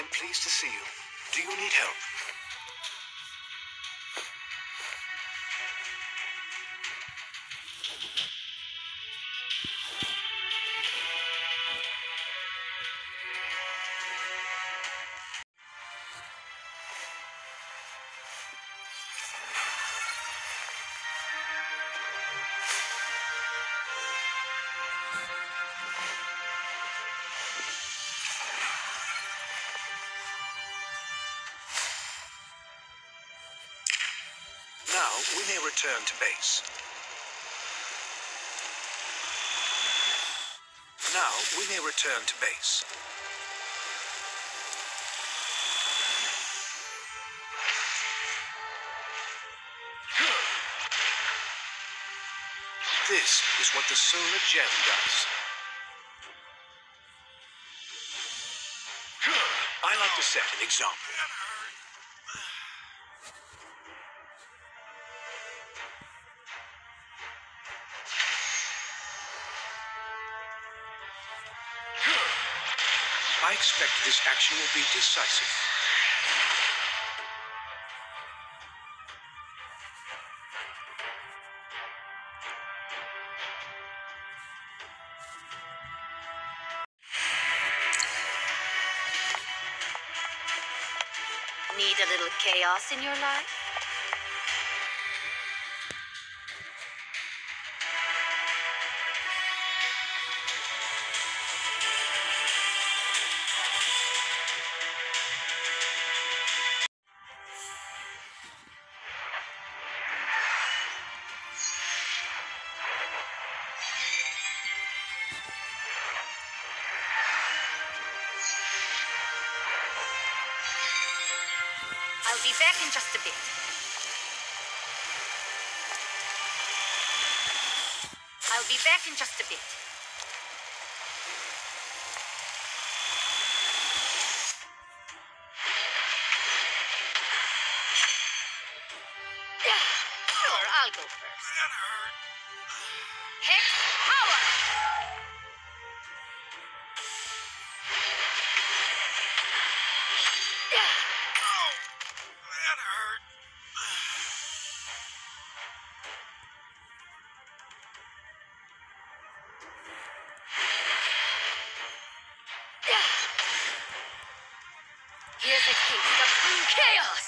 I'm pleased to see you. Do you need help? Now, we may return to base. Now, we may return to base. This is what the solar gem does. I like to set an example. I expect this action will be decisive. Need a little chaos in your life? I'll be back in just a bit. I'll be back in just a bit. Sure, I'll go first. Hex power! That hurt. Here's a taste of true chaos!